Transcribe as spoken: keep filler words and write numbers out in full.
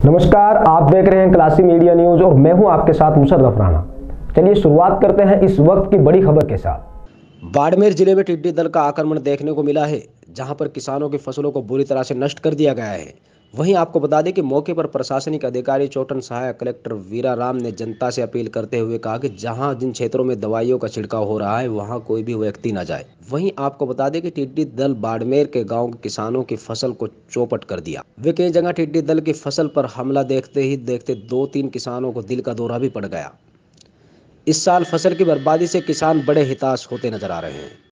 नमस्कार, आप देख रहे हैं क्लासी मीडिया न्यूज और मैं हूं आपके साथ मुशर्रफ राणा। चलिए शुरुआत करते हैं इस वक्त की बड़ी खबर के साथ। बाड़मेर जिले में टिड्डी दल का आक्रमण देखने को मिला है, जहां पर किसानों की फसलों को बुरी तरह से नष्ट कर दिया गया है। वहीं आपको बता दें कि मौके पर प्रशासनिक अधिकारी चोटन सहायक कलेक्टर वीरा राम ने जनता से अपील करते हुए कहा कि जहां जिन क्षेत्रों में दवाइयों का छिड़काव हो रहा है वहां कोई भी व्यक्ति न जाए। वहीं आपको बता दें कि टिड्डी दल बाड़मेर के गांव के किसानों की फसल को चौपट कर दिया। वे कई जगह टिड्डी दल की फसल पर हमला देखते ही देखते दो तीन किसानों को दिल का दौरा भी पड़ गया। इस साल फसल की बर्बादी से किसान बड़े हताश होते नजर आ रहे हैं।